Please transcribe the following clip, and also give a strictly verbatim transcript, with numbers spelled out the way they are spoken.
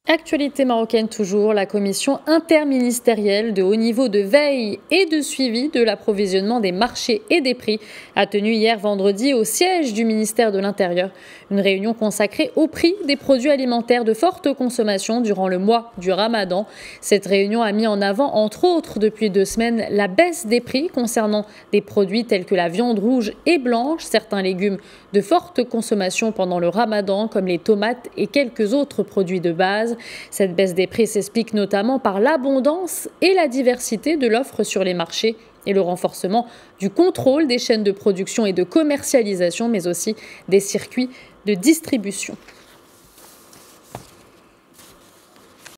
Actualité marocaine toujours, la commission interministérielle de haut niveau de veille et de suivi de l'approvisionnement des marchés et des prix a tenu hier vendredi au siège du ministère de l'Intérieur une réunion consacrée au prix des produits alimentaires de forte consommation durant le mois du Ramadan. Cette réunion a mis en avant, entre autres depuis deux semaines, la baisse des prix concernant des produits tels que la viande rouge et blanche, certains légumes de forte consommation pendant le Ramadan comme les tomates et quelques autres produits de base. Cette baisse des prix s'explique notamment par l'abondance et la diversité de l'offre sur les marchés et le renforcement du contrôle des chaînes de production et de commercialisation, mais aussi des circuits de distribution.